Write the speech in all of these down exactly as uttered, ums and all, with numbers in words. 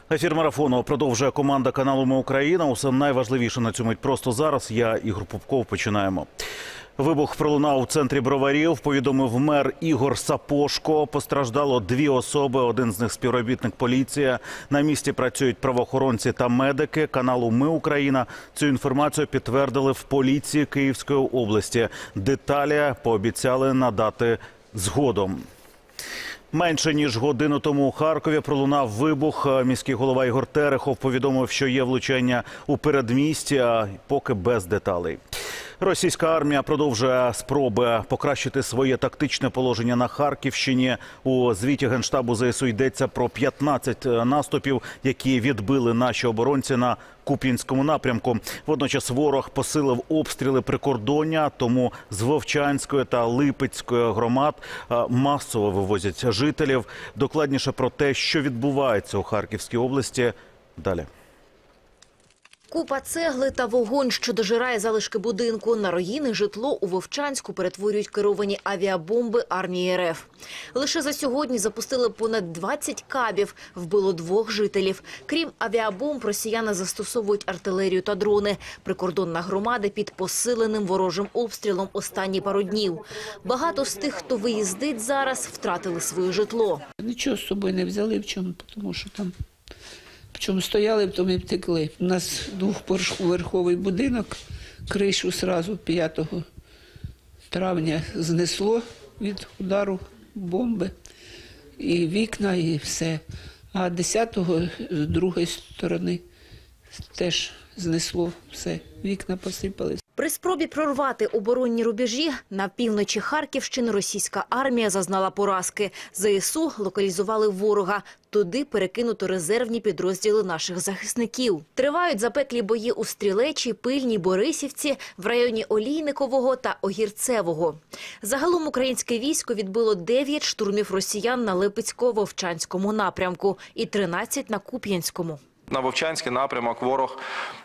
Ефір марафону продовжує команда каналу «Ми Україна». Усе найважливіше на цю мить просто зараз. Я, Ігор Попков, починаємо. Вибух пролунав у центрі Броварів, повідомив мер Ігор Сапошко. Постраждало дві особи, один з них співробітник поліції. На місці працюють правоохоронці та медики каналу «Ми Україна». Цю інформацію підтвердили в поліції Київської області. Деталі пообіцяли надати згодом. Менше ніж годину тому у Харкові пролунав вибух. Міський голова Ігор Терехов повідомив, що є влучання у передмісті, а поки без деталей. Російська армія продовжує спроби покращити своє тактичне положення на Харківщині. У звіті Генштабу ЗСУ йдеться про п'ятнадцять наступів, які відбили наші оборонці на Куп'янському напрямку. Водночас ворог посилив обстріли прикордоння, тому з Вовчанської та Липецької громад масово вивозять жителів. Докладніше про те, що відбувається у Харківській області, далі. Купа цегли та вогонь, що дожирає залишки будинку. На руїни житло у Вовчанську перетворюють керовані авіабомби армії РФ. Лише за сьогодні запустили понад двадцять кабів, вбило двох жителів. Крім авіабомб, росіяни застосовують артилерію та дрони. Прикордонна громада під посиленим ворожим обстрілом останні пару днів. Багато з тих, хто виїздить зараз, втратили своє житло. Нічого з собою не взяли, в чому, тому що там... Причому стояли, потім і втекли. У нас двохповерховий будинок, кришу одразу п'ятого травня знесло від удару бомби, і вікна, і все. А десятого з другої сторони теж знесло все, вікна посипались. При спробі прорвати оборонні рубежі на півночі Харківщини російська армія зазнала поразки. ЗСУ локалізували ворога. Туди перекинуто резервні підрозділи наших захисників. Тривають запеклі бої у Стрілечі, Пильній, Борисівці, в районі Олійникового та Огірцевого. Загалом українське військо відбило дев'ять штурмів росіян на Липецько-Вовчанському напрямку і тринадцять на Куп'янському. На Вовчанський напрямок ворог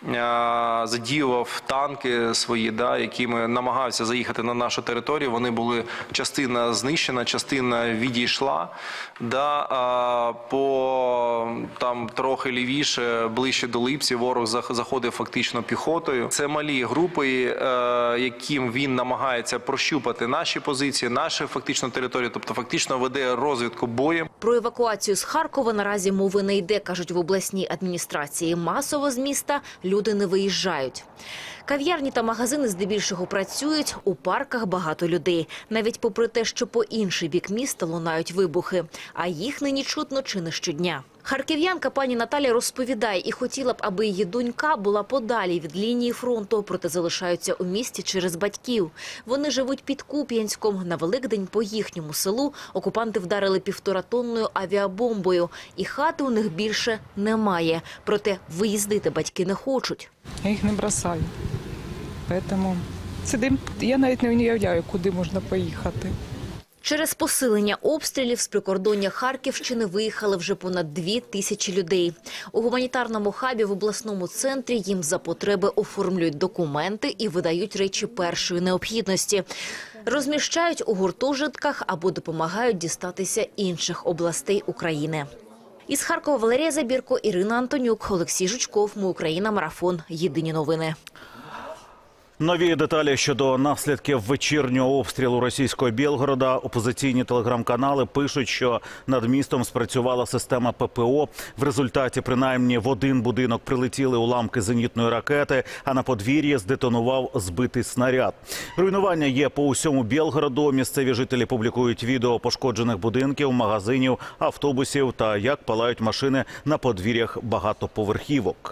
задіював танки свої, да, якими намагався заїхати на нашу територію. Вони були, частина знищена, частина відійшла. Да, а по там трохи лівіше, ближче до Липців, ворог заходив фактично піхотою. Це малі групи, яким він намагається прощупати наші позиції, нашу фактично територію, тобто фактично веде розвідку боєм. Про евакуацію з Харкова наразі мови не йде, кажуть в обласній адміністрації. адміністрації. Масово з міста люди не виїжджають. Кав'ярні та магазини здебільшого працюють, у парках багато людей. Навіть попри те, що по інший бік міста лунають вибухи. А їх нині чутно чи не щодня. Харків'янка пані Наталя розповідає, і хотіла б, аби її донька була подалі від лінії фронту, проте залишаються у місті через батьків. Вони живуть під Куп'янськом. На Великдень по їхньому селу окупанти вдарили півторатонною авіабомбою. І хати у них більше немає. Проте виїздити батьки не хочуть. Я їх не бросаю. Тому сидим, я навіть не уявляю, куди можна поїхати. Через посилення обстрілів з прикордоння Харківщини виїхали вже понад дві тисячі людей. У гуманітарному хабі в обласному центрі їм за потреби оформлюють документи і видають речі першої необхідності. Розміщають у гуртожитках або допомагають дістатися інших областей України. Із Харкова Валерія Забірко, Ірина Антонюк, Олексій Жучков. Ми Україна. Марафон. Єдині новини. Нові деталі щодо наслідків вечірнього обстрілу російського Білгорода. Опозиційні телеграм-канали пишуть, що над містом спрацювала система ППО. В результаті принаймні в один будинок прилетіли уламки зенітної ракети, а на подвір'ї здетонував збитий снаряд. Руйнування є по усьому Білгороду. Місцеві жителі публікують відео пошкоджених будинків, магазинів, автобусів та як палають машини на подвір'ях багатоповерхівок.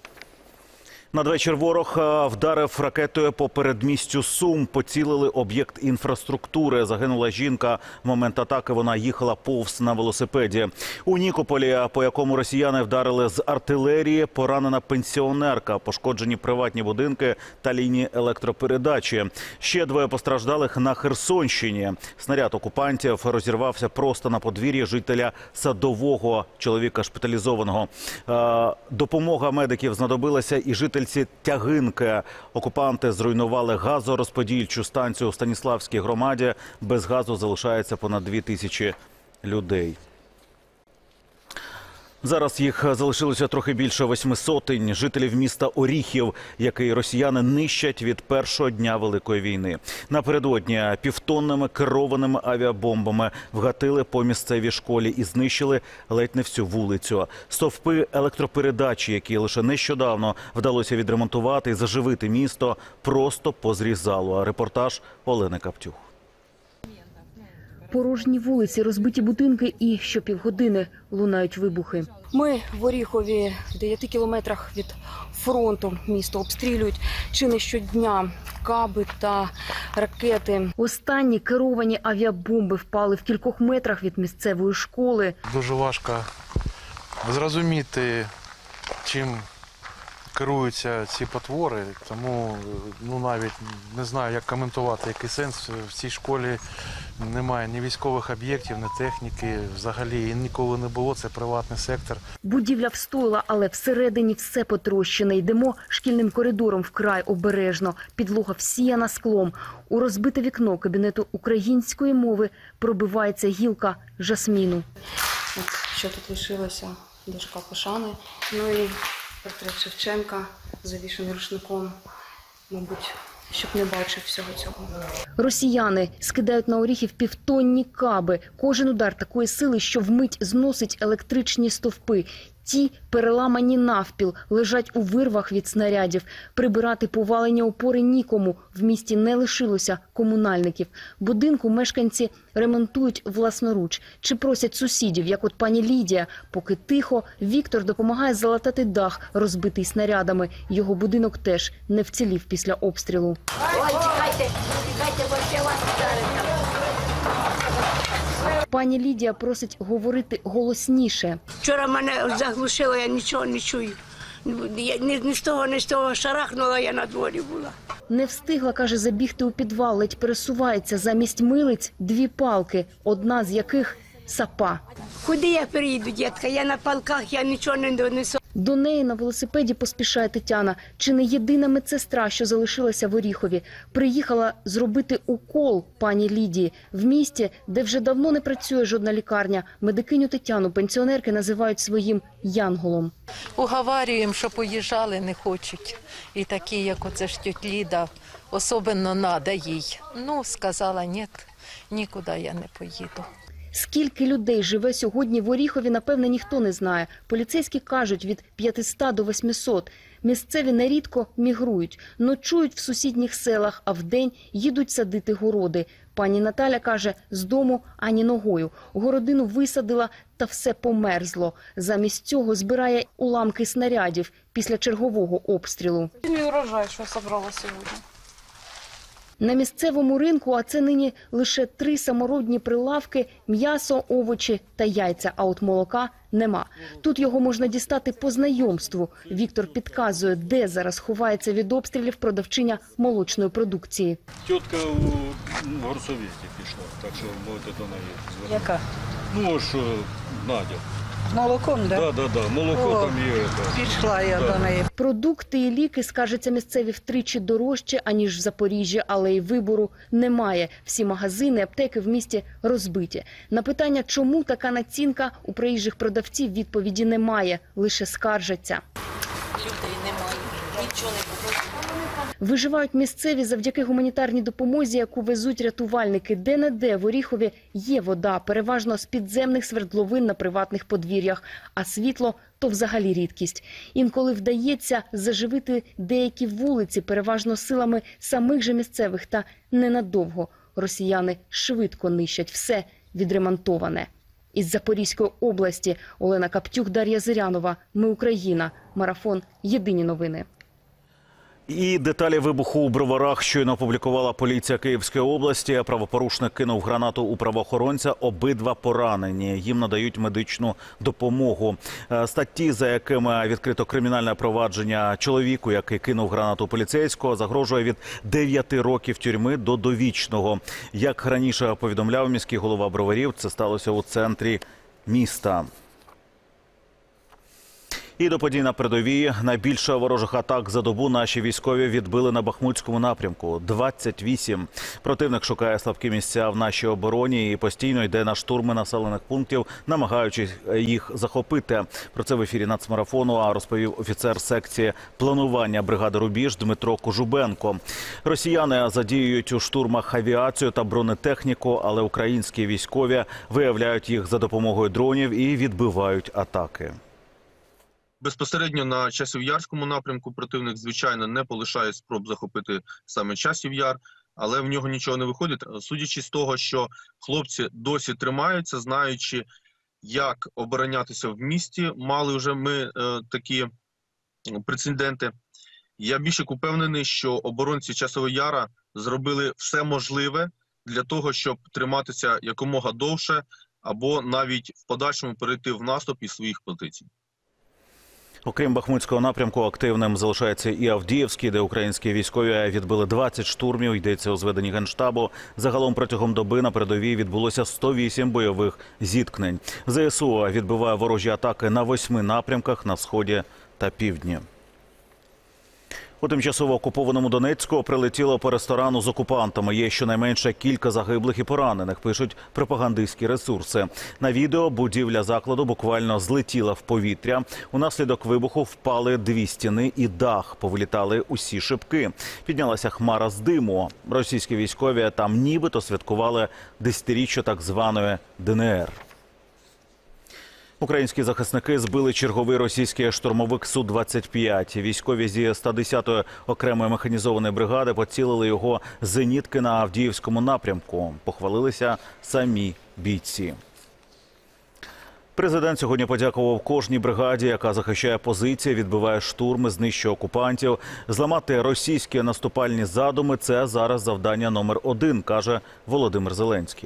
Надвечір ворог вдарив ракетою по передмістю Сум. Поцілили об'єкт інфраструктури. Загинула жінка. В момент атаки вона їхала повз на велосипеді. У Нікополі, по якому росіяни вдарили з артилерії, поранена пенсіонерка. Пошкоджені приватні будинки та лінії електропередачі. Ще двоє постраждалих на Херсонщині. Снаряд окупантів розірвався просто на подвір'ї жителя Садового, чоловіка шпиталізованого. Допомога медиків знадобилася і жителям Тягинки. Окупанти зруйнували газорозподільчу станцію у Станіславській громаді. Без газу залишається понад дві тисячі людей. Зараз їх залишилося трохи більше восьми сотень жителів міста Оріхів, який росіяни нищать від першого дня Великої війни. Напередодні півтонними керованими авіабомбами вгатили по місцевій школі і знищили ледь не всю вулицю. Стовпи електропередачі, які лише нещодавно вдалося відремонтувати і заживити місто, просто позрізало. Репортаж Олени Каптюх. Порожні вулиці, розбиті будинки і щопівгодини лунають вибухи. Ми в Оріхові, в дев'яти кілометрах від фронту. Місто обстрілюють чи не щодня каби та ракети. Останні керовані авіабомби впали в кількох метрах від місцевої школи. Дуже важко зрозуміти, чим керуються ці потвори, тому ну, навіть не знаю, як коментувати, який сенс. В цій школі немає ні військових об'єктів, ні техніки, взагалі і ніколи не було, це приватний сектор. Будівля встояла, але всередині все потрощене. Йдемо шкільним коридором вкрай обережно. Підлога всіяна склом. У розбите вікно кабінету української мови пробивається гілка жасміну. От що тут лишилося, дошка пошани. Ну і портрет Шевченка, завішаний рушником, мабуть, щоб не бачив всього цього. Росіяни скидають на Оріхів півтонні каби. Кожен удар такої сили, що вмить зносить електричні стовпи. Ті переламані навпіл, лежать у вирвах від снарядів. Прибирати повалені опори нікому. В місті не лишилося комунальників. Будинку мешканці ремонтують власноруч. Чи просять сусідів, як от пані Лідія. Поки тихо, Віктор допомагає залатати дах, розбитий снарядами. Його будинок теж не вцілів після обстрілу. Ой, тікайте, тікайте, бо ще вас вдарить. Пані Лідія просить говорити голосніше. Вчора мене заглушило, я нічого не чую. Я ні, ні з того, ні з того шарахнула, я на дворі була. Не встигла, каже, забігти у підвал, ледь пересувається. Замість милиць дві палки, одна з яких – сапа. Куди я переїду, дітка? Я на палках, я нічого не донесу. До неї на велосипеді поспішає Тетяна. Чи не єдина медсестра, що залишилася в Оріхові. Приїхала зробити укол пані Лідії. В місті, де вже давно не працює жодна лікарня, медикиню Тетяну пенсіонерки називають своїм янголом. Уговарюємо, що поїжджали, не хочуть. І такі, як оце ж тьотя Ліда, особливо надо їй. Ну, сказала, ні, нікуди я не поїду. Скільки людей живе сьогодні в Оріхові, напевне, ніхто не знає. Поліцейські кажуть, від п'ятисот до восьмисот. Місцеві нерідко мігрують, ночують в сусідніх селах, а вдень їдуть садити городи. Пані Наталя каже, з дому ані ногою. Городину висадила, та все померзло. Замість цього збирає уламки снарядів після чергового обстрілу. Мій урожай, що зібрала сьогодні. На місцевому ринку, а це нині лише три саморобні прилавки – м'ясо, овочі та яйця, а от молока нема. Тут його можна дістати по знайомству. Віктор підказує, де зараз ховається від обстрілів продавчиня молочної продукції. Тітка у горсовєті пішла, так що можете до неї звернути. Яка? Ну, що Надя. З молоком, так? Так, так, так, молоко О, там є. Да. Пішла я Да. до неї. Продукти і ліки, скажеться, місцеві втричі дорожче, аніж в Запоріжжі, але й вибору немає. Всі магазини, аптеки в місті розбиті. На питання, чому така націнка, у приїжджих продавців відповіді немає, лише скаржаться. Людей немає, нічого не було. Виживають місцеві завдяки гуманітарній допомозі, яку везуть рятувальники. Де-не-де в Оріхові є вода, переважно з підземних свердловин на приватних подвір'ях, а світло – то взагалі рідкість. Інколи вдається заживити деякі вулиці, переважно силами самих же місцевих, та ненадовго. Росіяни швидко нищать все відремонтоване. Із Запорізької області Олена Каптюх, Дар'я Зирянова. Ми Україна. Марафон. Єдині новини. І деталі вибуху у Броварах щойно опублікувала поліція Київської області. Правопорушник кинув гранату у правоохоронця. Обидва поранені. Їм надають медичну допомогу. Статті, за якими відкрито кримінальне провадження чоловіку, який кинув гранату поліцейського, загрожує від дев'яти років тюрми до довічного. Як раніше повідомляв міський голова Броварів, це сталося у центрі міста. І до подій на передовій. Найбільше ворожих атак за добу наші військові відбили на Бахмутському напрямку – двадцять вісім. Противник шукає слабкі місця в нашій обороні і постійно йде на штурми населених пунктів, намагаючись їх захопити. Про це в ефірі Нацмарафону розповів офіцер секції планування бригади «Рубіж» Дмитро Кожубенко. Росіяни задіюють у штурмах авіацію та бронетехніку, але українські військові виявляють їх за допомогою дронів і відбивають атаки. Безпосередньо на Часів-Ярському напрямку противник, звичайно, не полишає спроб захопити саме Часів-Яр, але в нього нічого не виходить. Судячи з того, що хлопці досі тримаються, знаючи, як оборонятися в місті, мали вже ми е, такі прецеденти. Я більше упевнений, що оборонці Часового Яра зробили все можливе для того, щоб триматися якомога довше, або навіть в подальшому перейти в наступ із своїх позицій. Окрім Бахмутського напрямку, активним залишається і Авдіївський, де українські військові відбили двадцять штурмів, йдеться у зведенні Генштабу. Загалом протягом доби на передовій відбулося сто вісім бойових зіткнень. ЗСУ відбиває ворожі атаки на восьми напрямках на сході та півдні. У тимчасово окупованому Донецьку прилетіло по ресторану з окупантами. Є щонайменше кілька загиблих і поранених, пишуть пропагандистські ресурси. На відео будівля закладу буквально злетіла в повітря. Унаслідок вибуху впали дві стіни і дах. Повилітали усі шибки. Піднялася хмара з диму. Російські військові там нібито святкували десятиріччя так званої ДНР. Українські захисники збили черговий російський штурмовик Су двадцять п'ять. Військові зі ста десятої окремої механізованої бригади поцілили його зенітки на Авдіївському напрямку. Похвалилися самі бійці. Президент сьогодні подякував кожній бригаді, яка захищає позиції, відбиває штурми, знищує окупантів. Зламати російські наступальні задуми – це зараз завдання номер один, каже Володимир Зеленський.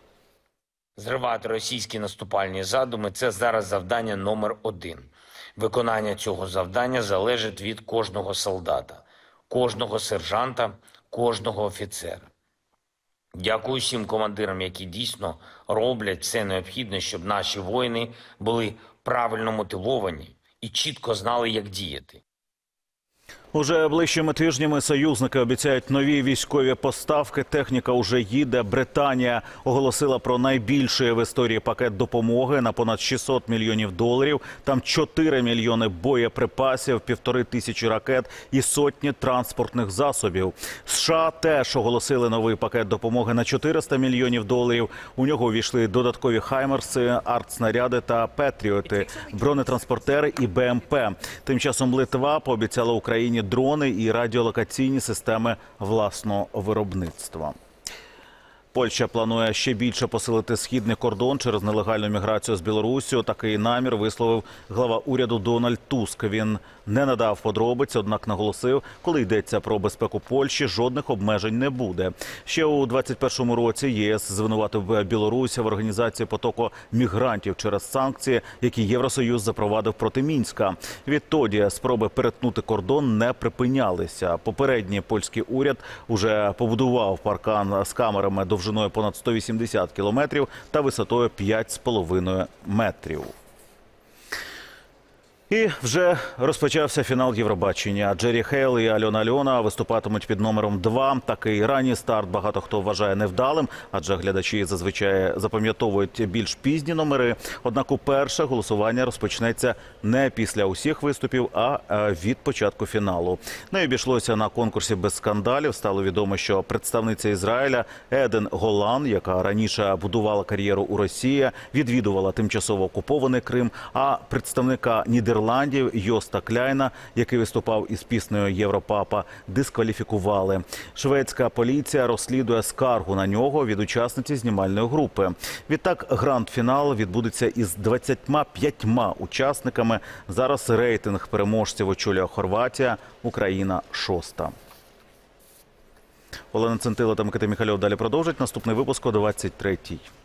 Зривати російські наступальні задуми – це зараз завдання номер один. Виконання цього завдання залежить від кожного солдата, кожного сержанта, кожного офіцера. Дякую всім командирам, які дійсно роблять все необхідне, щоб наші воїни були правильно мотивовані і чітко знали, як діяти. Уже ближчими тижнями союзники обіцяють нові військові поставки. Техніка уже їде. Британія оголосила про найбільший в історії пакет допомоги на понад шістсот мільйонів доларів. Там чотири мільйони боєприпасів, півтори тисячі ракет і сотні транспортних засобів. США теж оголосили новий пакет допомоги на чотириста мільйонів доларів. У нього увійшли додаткові хаймерси, артснаряди та петріоти, бронетранспортери і Б М П. Тим часом Литва пообіцяла Україні дрони і радіолокаційні системи власного виробництва. Польща планує ще більше посилити східний кордон через нелегальну міграцію з Білоруссю. Такий намір висловив глава уряду Дональд Туск. Він не надав подробиць, однак наголосив, коли йдеться про безпеку Польщі, жодних обмежень не буде. Ще у двадцять першому році ЄС звинуватив Білорусь в організації потоку мігрантів через санкції, які Євросоюз запровадив проти Мінська. Відтоді спроби перетнути кордон не припинялися. Попередній польський уряд уже побудував паркан з камерами довжиною понад сто вісімдесят кілометрів та висотою п'ять з половиною метрів. І вже розпочався фінал Євробачення. Джері Хейл і Альона Альона виступатимуть під номером два. Такий ранній старт багато хто вважає невдалим, адже глядачі зазвичай запам'ятовують більш пізні номери. Однак уперше голосування розпочнеться не після усіх виступів, а від початку фіналу. Не обійшлося на конкурсі без скандалів. Стало відомо, що представниця Ізраїля Еден Голан, яка раніше будувала кар'єру у Росії, відвідувала тимчасово окупований Крим, а представника Нідерландів Нідерландів Йоста Кляйна, який виступав із піснею «Європапа», дискваліфікували. Шведська поліція розслідує скаргу на нього від учасниці знімальної групи. Відтак гранд-фінал відбудеться із двадцятьма п'ятьма учасниками. Зараз рейтинг переможців очолює Хорватія, Україна шоста. Олена Центила та Микита Міхальов далі продовжать. Наступний випуск о двадцять третій.